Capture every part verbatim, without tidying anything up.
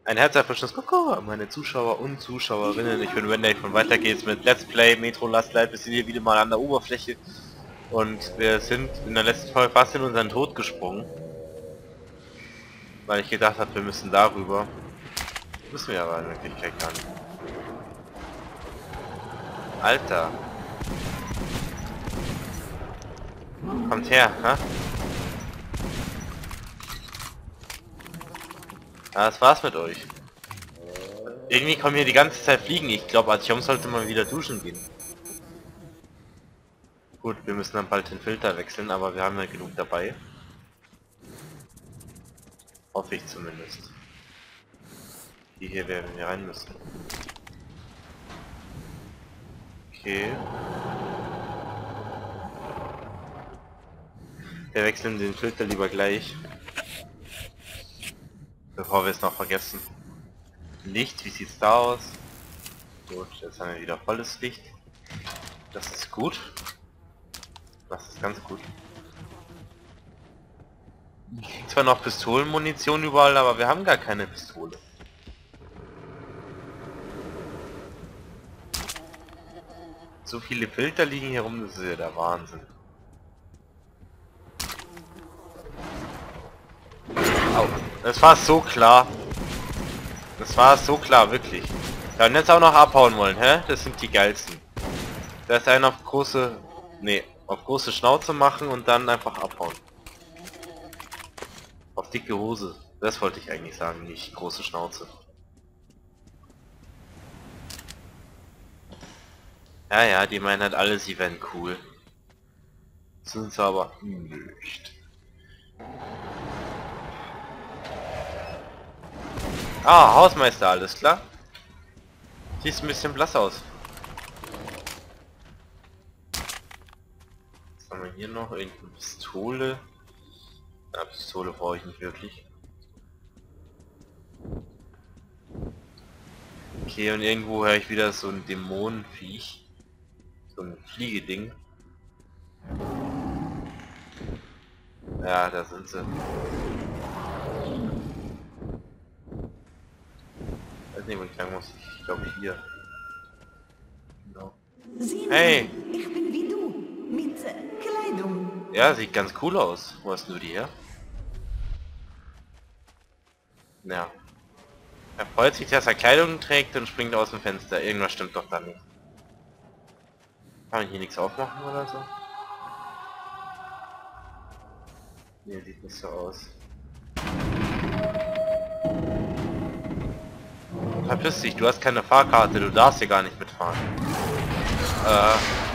Ein herzerfrischendes Koko an meine Zuschauer und Zuschauerinnen. Ich bin Wendy von Weiter geht's mit Let's Play Metro Last Light. Wir sind hier wieder mal an der Oberfläche und wir sind in der letzten Folge fast in unseren Tod gesprungen, weil ich gedacht habe, wir müssen darüber. Müssen wir aber in Wirklichkeit gar nicht. Alter. Kommt her, ha? Ja, das war's mit euch. Irgendwie kommen hier die ganze Zeit Fliegen. Ich glaube, Artyom sollte mal wieder duschen gehen. Gut, wir müssen dann bald den Filter wechseln, aber wir haben ja genug dabei. Hoffe ich zumindest. Die hier werden wir rein müssen. Okay. Wir wechseln den Filter lieber gleich. Bevor wir es noch vergessen. Licht, wie sieht's da aus? Gut, jetzt haben wir wieder volles Licht. Das ist gut. Das ist ganz gut. Ich krieg zwar noch Pistolenmunition überall, aber wir haben gar keine Pistole. So viele Filter liegen hier rum, das ist ja der Wahnsinn. Au, das war so klar. Das war so klar, wirklich. Ja, und jetzt auch noch abhauen wollen, hä? Das sind die geilsten. Da ist einer auf große... Nee, auf große Schnauze machen und dann einfach abhauen. Auf dicke Hose. Das wollte ich eigentlich sagen, nicht große Schnauze. Ja, ja, die meinen halt alle, sie wären cool. Sind sie aber nicht. Ah, Hausmeister, alles klar. Sieht ein bisschen blass aus. Was haben wir hier noch? Irgendeine Pistole. Ja, Pistole brauche ich nicht wirklich. Okay, und irgendwo höre ich wieder so ein Dämonenviech. So ein Fliegeding. Ja, da sind sie. Ich weiß nicht, wo ich lang muss. Ich glaube hier. Genau. Hey! Ich bin wie du, mit äh, Kleidung. Ja, sieht ganz cool aus. Wo hast du die her? Ja. Er freut sich, dass er Kleidung trägt und springt aus dem Fenster. Irgendwas stimmt doch da nicht. Kann ich hier nichts aufmachen oder so? Nee, sieht nicht so aus. Verpiss dich, du hast keine Fahrkarte, du darfst hier gar nicht mitfahren. Äh.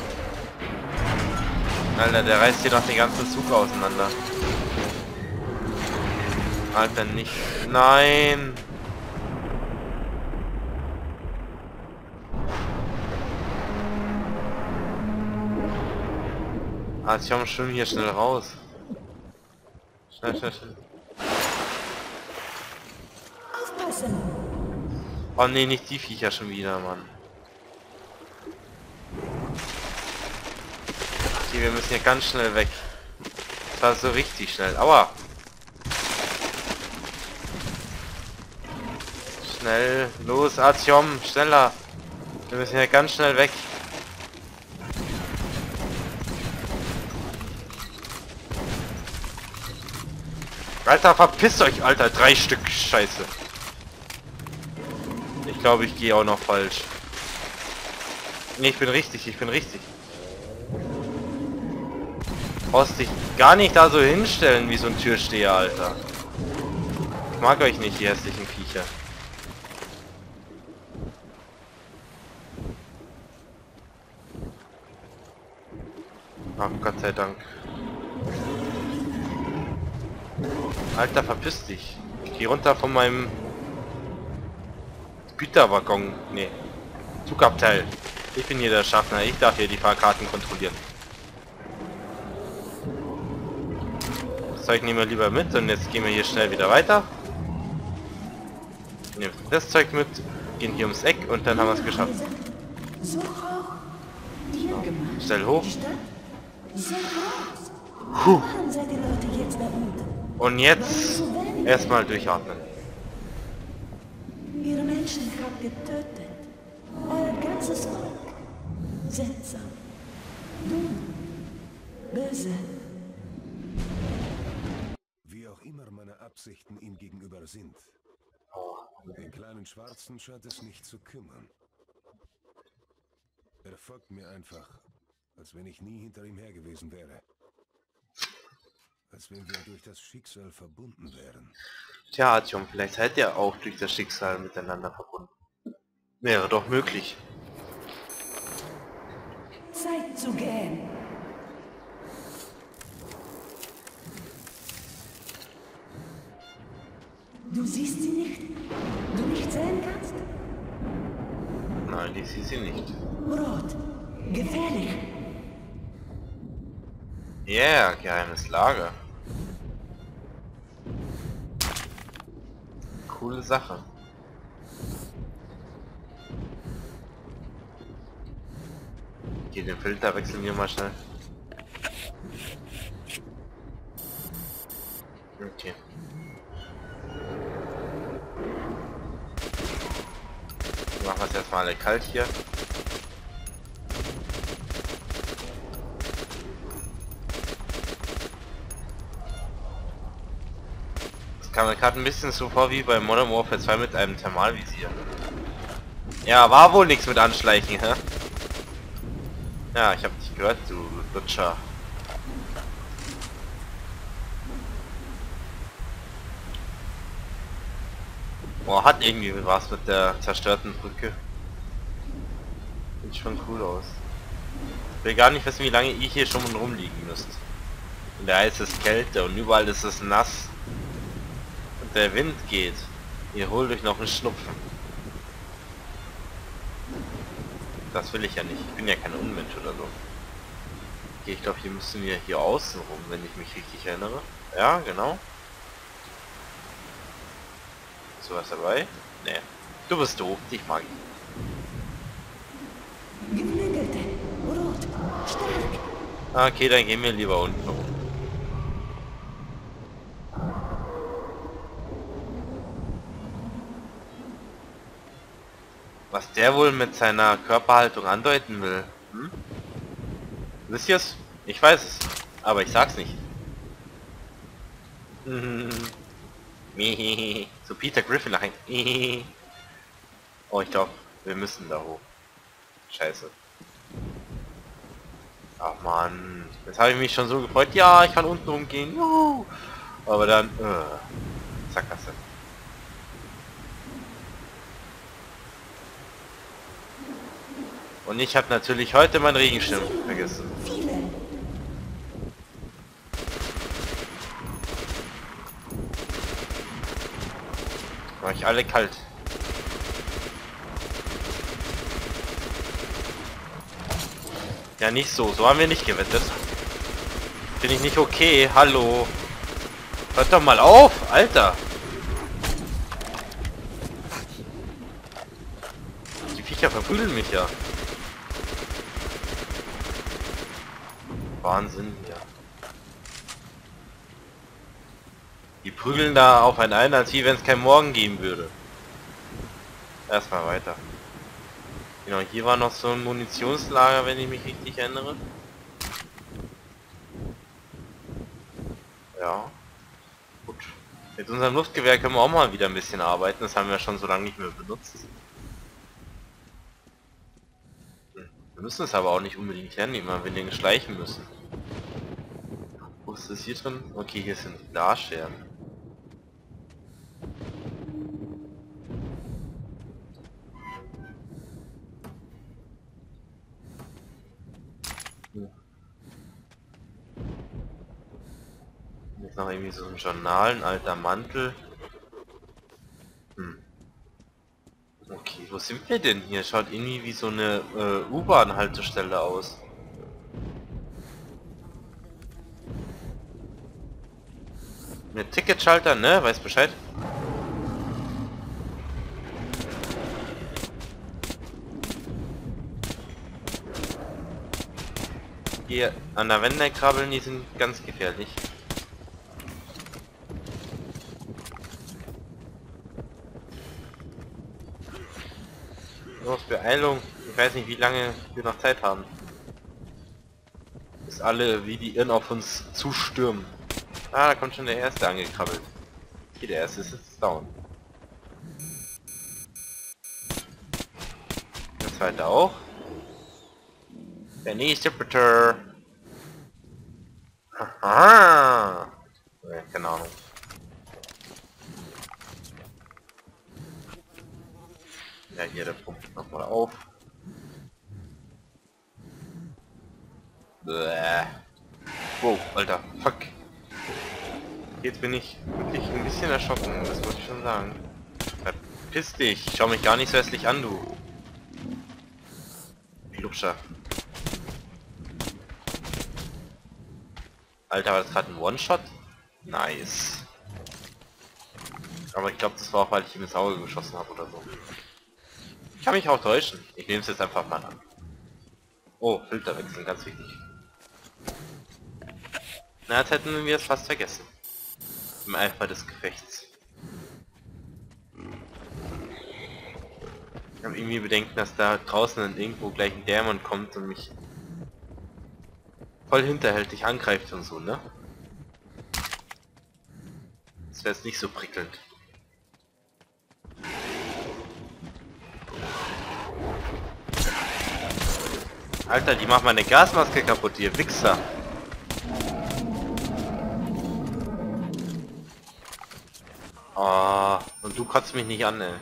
Alter, der reißt hier noch den ganzen Zug auseinander. Alter, nicht. Nein! Ah, ich komme schon hier schnell raus. Schnell, schnell, schnell. Aufpassen. Oh nee, nicht die Viecher schon wieder, Mann. Okay, wir müssen hier ganz schnell weg. Das war so richtig schnell. Aua! Schnell, los, Artyom, schneller! Wir müssen hier ganz schnell weg. Alter, verpisst euch, Alter! Drei Stück Scheiße. Ich glaube, ich gehe auch noch falsch. Nee, ich bin richtig, ich bin richtig. Brauchst dich gar nicht da so hinstellen wie so ein Türsteher, Alter. Ich mag euch nicht, die hässlichen Viecher. Ach, Gott sei Dank. Alter, verpiss dich. Ich geh runter von meinem Güterwaggon. Nee. Zugabteil. Ich bin hier der Schaffner. Ich darf hier die Fahrkarten kontrollieren. Das Zeug nehmen wir lieber mit und jetzt gehen wir hier schnell wieder weiter. Nehmen das Zeug mit, gehen hier ums Eck und dann haben wir es geschafft. So hoch. Dir gemacht. Schnell hoch. Die Stadt? So groß. Puh. Warum seid ihr Leute jetzt da unten? Und jetzt erstmal durchatmen. Ihr Menschen habt getötet. Euer ganzes Volk. Seltsam. Dumm. Böse. Wie auch immer meine Absichten ihm gegenüber sind. Den kleinen Schwarzen scheint es nicht zu kümmern. Er folgt mir einfach, als wenn ich nie hinter ihm her gewesen wäre. Als wenn wir durch das Schicksal verbunden wären. Tja, Artyom, vielleicht seid ihr auch durch das Schicksal miteinander verbunden. Wäre doch möglich. Zeit zu gehen. Du siehst sie nicht? Du nicht sehen kannst? Nein, ich sehe sie nicht. Rot. Gefährlich. Yeah, geheimes Lager. Coole Sache. Okay, den Filter wechseln wir mal schnell. Okay. Machen wir es erstmal alle kalt hier. Das kam mir gerade ein bisschen so vor wie bei Modern Warfare zwei mit einem Thermalvisier. Ja, war wohl nichts mit Anschleichen, hä? Ja, ich hab dich gehört, du Lutscher. Boah, hat irgendwie was mit der zerstörten Brücke. Sieht schon cool aus. Ich will gar nicht wissen, wie lange ihr hier schon rumliegen müsst. Und der Eis ist Kälte und überall ist es nass. Und der Wind geht. Ihr holt euch noch einen Schnupfen. Das will ich ja nicht. Ich bin ja kein Unmensch oder so. Okay, ich glaube, hier müssen wir hier außen rum, wenn ich mich richtig erinnere. Ja, genau. Ist was dabei? Nee. Du bist doof, dich mag ich. Geflügelte. Rot. Stark. Okay, dann gehen wir lieber unten rum. Was der wohl mit seiner Körperhaltung andeuten will? Hm? Wisst ihr's? Ich weiß es. Aber ich sag's nicht. So Peter Griffin nach. Oh, ich glaube, wir müssen da hoch. Scheiße. Ach man, jetzt habe ich mich schon so gefreut. Ja, ich kann unten rumgehen. Juhu. Aber dann, äh, Sackgasse. Und ich habe natürlich heute meinen Regenschirm vergessen. Viele. War ich alle kalt. Ja, nicht so. So haben wir nicht gewettet. Bin ich nicht okay. Hallo. Hört doch mal auf, Alter. Die Viecher verprügeln mich ja. Wahnsinn, ja. Die prügeln da auf einen ein, als wie wenn es kein Morgen geben würde. Erstmal weiter. Genau, hier war noch so ein Munitionslager, wenn ich mich richtig erinnere. Ja. Gut. Mit unserem Luftgewehr können wir auch mal wieder ein bisschen arbeiten. Das haben wir schon so lange nicht mehr benutzt. Wir müssen es aber auch nicht unbedingt hernehmen, weil wir den schleichen müssen. Wo ist das hier drin? Okay, hier sind Glasscherben. Jetzt noch irgendwie so ein Journal, ein alter Mantel. Hm. Okay, wo sind wir denn hier? Schaut irgendwie wie so eine äh, U-Bahn-Haltestelle aus. Mit Ticketschalter, ne? Weiß Bescheid. Hier an der Wände krabbeln, die sind ganz gefährlich. Los, Beeilung. Ich weiß nicht, wie lange wir noch Zeit haben. Bis alle wie die Irren auf uns zustürmen. Ah, da kommt schon der erste angekrabbelt. Okay, der erste ist jetzt down. Der zweite auch. Der nächste bitte. Haha. Ja, keine Ahnung. Ja, hier, der pumpt nochmal auf. Bäh. Wow, Alter, fuck. Jetzt bin ich wirklich ein bisschen erschrocken, das wollte ich schon sagen. Verpiss dich, schau mich gar nicht so hässlich an, du. Lupscher. Alter, war das gerade ein One-Shot? Nice. Aber ich glaube, das war auch, weil ich ihm ins Auge geschossen habe oder so. Ich kann mich auch täuschen. Ich nehme es jetzt einfach mal an. Oh, Filter wechseln, ganz wichtig. Na, jetzt hätten wir es fast vergessen. Im Eifer des Gefechts. Ich habe irgendwie Bedenken, dass da draußen dann irgendwo gleich ein Dämon kommt und mich voll hinterhältig angreift und so, ne? Das wäre jetzt nicht so prickelnd. Alter, die macht meine Gasmaske kaputt, ihr Wichser. Oh, und du kotzt mich nicht an, ey.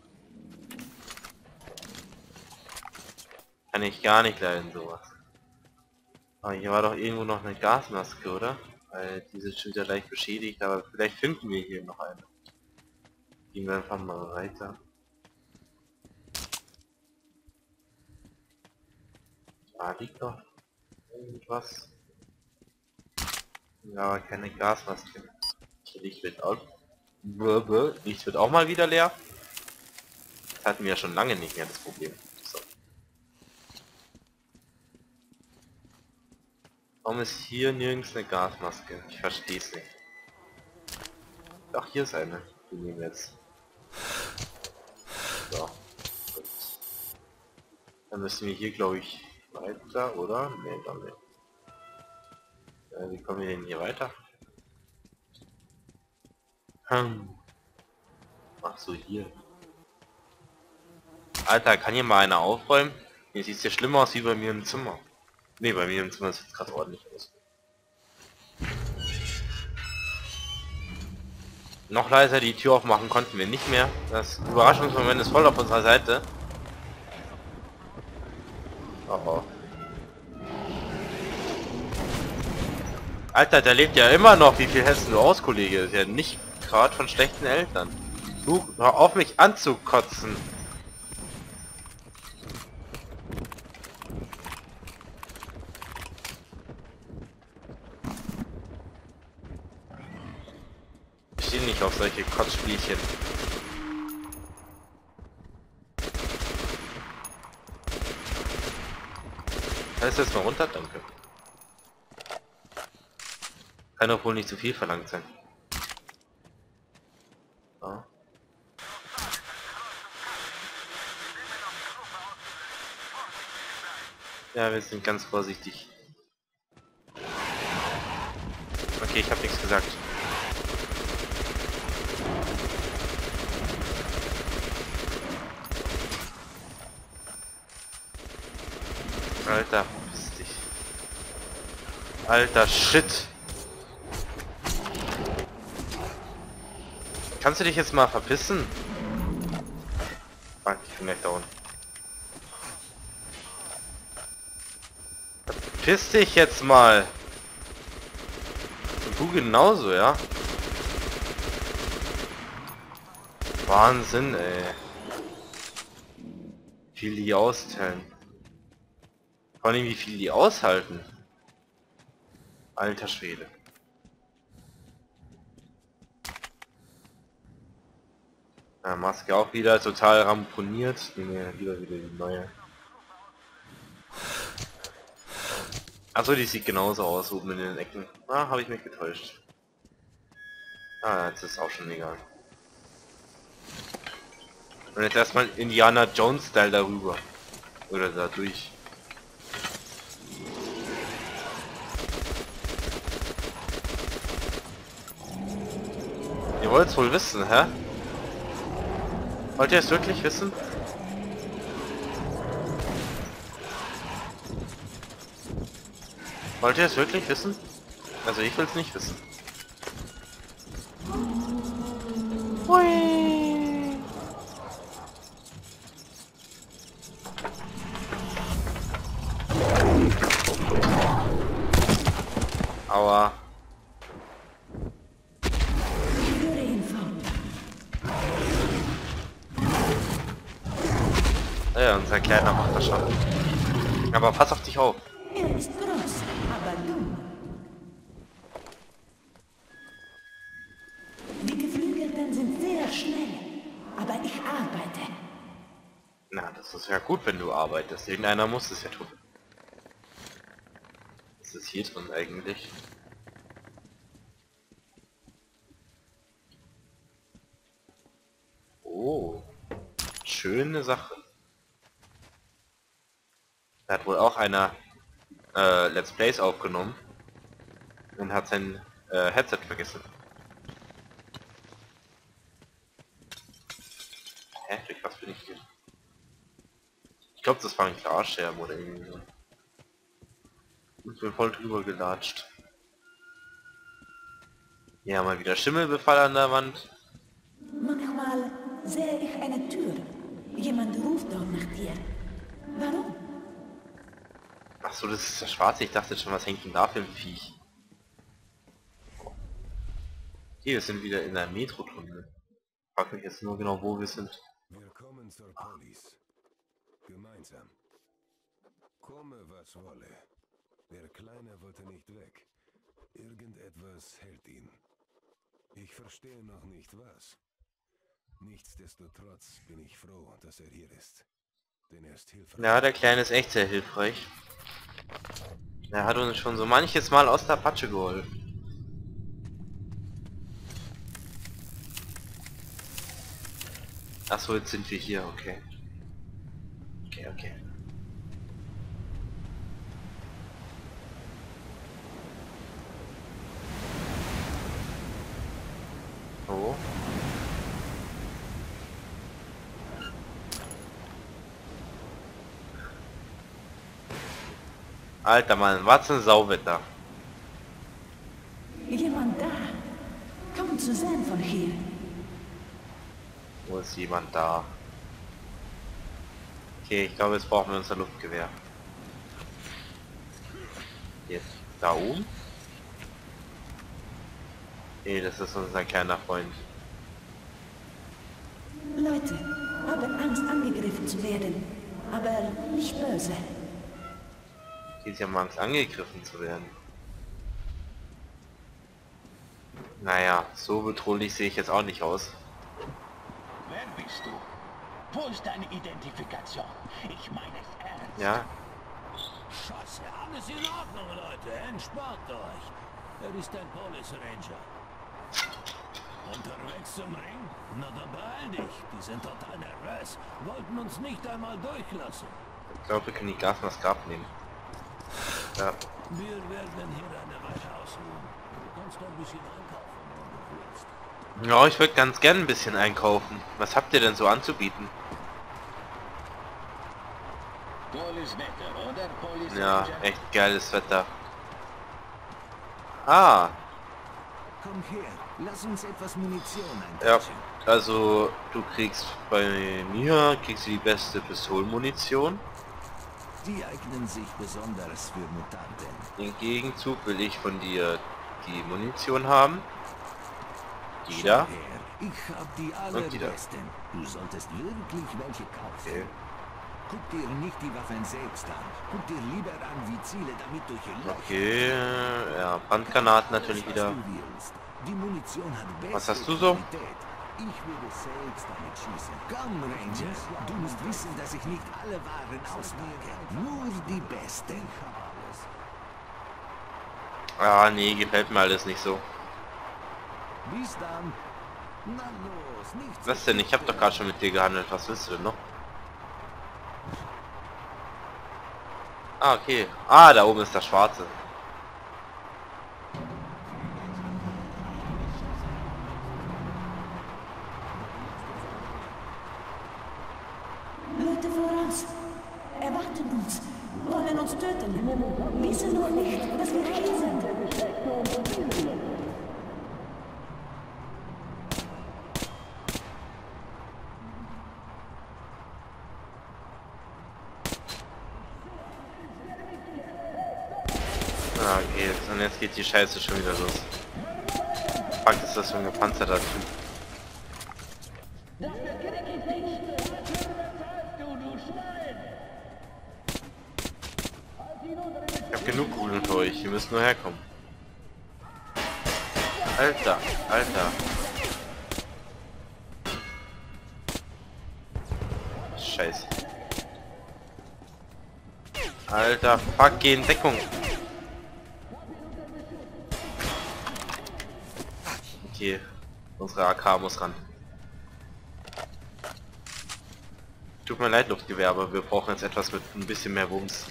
Kann ich gar nicht leiden, sowas. Aber hier war doch irgendwo noch eine Gasmaske, oder? Weil diese ist schon wieder leicht beschädigt, aber vielleicht finden wir hier noch eine. Gehen wir einfach mal weiter. Da liegt doch irgendwas. Ja, aber keine Gasmaske. Licht wird auch. Bäh, Licht wird auch mal wieder leer. Das hatten wir ja schon lange nicht mehr, das Problem. So. Warum ist hier nirgends eine Gasmaske? Ich verstehe es nicht. Ach, hier ist eine. Die nehmen wir jetzt. So. Gut. Dann müssen wir hier, glaube ich, weiter, oder? Ne, dann nicht. Äh, wie kommen wir denn hier weiter? Hm. Ach so, hier. Alter, kann hier mal einer aufräumen? Hier sieht es ja schlimmer aus wie bei mir im Zimmer. Ne, bei mir im Zimmer sieht es gerade ordentlich aus. Noch leiser die Tür aufmachen konnten wir nicht mehr. Das Überraschungsmoment ist voll auf unserer Seite. Oh, oh. Alter, der lebt ja immer noch. Wie viel hältst du aus, Kollege? Ist ja nicht gerade von schlechten Eltern. Du, hör auf mich anzukotzen. Ich stehe nicht auf solche Kotzspielchen. Heißt jetzt mal runter? Danke. Kann doch wohl nicht zu viel verlangt sein. Ja. Ja, wir sind ganz vorsichtig. Okay, ich habe nichts gesagt. Alter, verpiss dich. Alter, shit. Kannst du dich jetzt mal verpissen? Fuck, ich bin gleich da unten. Verpiss dich jetzt mal. Und du genauso, ja? Wahnsinn, ey. Wie viel die austeilen. Vor allem, wie viel die aushalten. Alter Schwede. Ja, Maske auch wieder total ramponiert. Nehmen wir lieber wieder die neue. Achso, die sieht genauso aus, oben in den Ecken. Ah, habe ich mich getäuscht. Ah, jetzt ist auch schon egal. Und jetzt erstmal Indiana Jones Style darüber. Oder dadurch. Ihr wollt es wohl wissen, hä? Wollt ihr es wirklich wissen? Wollt ihr es wirklich wissen? Also ich will es nicht wissen. Hui. Aua. Ja, unser Kleiner macht das schon. Aber pass auf dich auf. Er ist groß, aber dumm. Die Geflügelten sind sehr schnell, aber ich arbeite. Na, das ist ja gut, wenn du arbeitest. Irgendeiner muss es ja tun. Was ist hier drin eigentlich? Oh, schöne Sache. Da hat wohl auch einer äh, Let's Plays aufgenommen und hat sein äh, Headset vergessen. Hä? Durch was bin ich hier? Ich glaube, das war ein Glasscherben oder irgendwie so. Ich bin voll drüber gelatscht. Ja, mal wieder Schimmelbefall an der Wand. Manchmal sehe ich eine Tür. Jemand ruft dort nach dir. Warum? Ach so, das ist der Schwarze. Ich dachte schon, was hängt denn da für ein Viech? Hier, wir sind wieder in der Metro-Tunnel. Ich frag mich jetzt nur genau, wo wir sind. Willkommen zur Polis. Gemeinsam. Komme, was wolle. Der Kleine wollte nicht weg. Irgendetwas hält ihn. Ich verstehe noch nicht was. Nichtsdestotrotz bin ich froh, dass er hier ist. Denn er ist hilfreich. Ja, der Kleine ist echt sehr hilfreich. Er hat uns schon so manches Mal aus der Patsche geholfen. Achso, jetzt sind wir hier, okay. Okay, okay. Oh. Alter Mann, was ein Sauwetter. Jemand da. Kaum zu sehen von hier. Wo ist jemand da? Okay, ich glaube, jetzt brauchen wir unser Luftgewehr. Jetzt da oben? Nee, das ist unser kleiner Freund. Leute haben Angst, angegriffen zu werden. Aber nicht böse. Die haben Angst, angegriffen zu werden. Naja, so bedrohlich sehe ich jetzt auch nicht aus. Wer bist du? Wo ist deine Identifikation? Ich meine es ernst. Ja, Scheiße, alles in Ordnung, Leute. Entspannt euch. Er ist ein Police Ranger. Unterwegs zum Ring? Na dann beeil dich. Die sind total nervös. Wollten uns nicht einmal durchlassen. ich glaube, wir können die Gasmaske abnehmen. Ja, Wir werden hier eine Weile ausruhen. Du kannst ein bisschen einkaufen, wenn du willst. ja, ich würde ganz gern ein bisschen einkaufen. Was habt ihr denn so anzubieten? Tolles Wetter, oder? Police Ja, Ranger? echt geiles Wetter. Ah, Komm her, lass uns etwas Munition ja, eintauschen. also du kriegst bei mir kriegst du die beste Pistolenmunition. Die eignen sich besonders für Mutanten. Im Gegenzug will ich von dir die Munition haben. Die da. Schau her, ich hab die Und die da. allerbesten. Du solltest wirklich welche kaufen. Okay. Guck dir nicht die Waffen selbst an. Guck dir lieber an, wie Ziele damit durch ihr Loch. Okay, ja, Brandgranaten natürlich Was wieder. du willst. Die Munition hat bessere Was hast du so? Qualität. Ich würde selbst damit schießen. Komm, Ranger. Du musst wissen, dass ich nicht alle Waren auspacke. Nur die besten. Ah, nee, gefällt mir alles nicht so. Bis dann. Na los, es nicht. Was denn? Ich habe doch gerade schon mit dir gehandelt. Was willst du denn noch? Ah, okay. Ah, da oben ist das Schwarze. Leute vor uns erwarten uns, wollen uns töten, wissen noch nicht, dass wir hier sind. Ah, okay. Und jetzt geht die Scheiße schon wieder los. Fuck, ist das für ein gepanzerter Typ. Ich hab genug Kugeln für euch, ihr müsst nur herkommen. Alter, Alter. Scheiße. Alter, fuck, geh in Deckung. Okay, unsere A K muss ran. Tut mir leid, Luftgewehr, aber wir brauchen jetzt etwas mit ein bisschen mehr Wumms.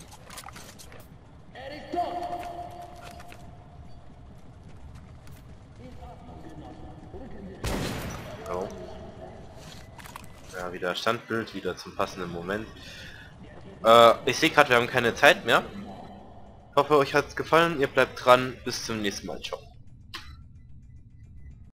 Oh. Ja, wieder Standbild, wieder zum passenden Moment. Äh, ich sehe gerade, wir haben keine Zeit mehr. Ich hoffe, euch hat es gefallen. Ihr bleibt dran. Bis zum nächsten Mal. Ciao.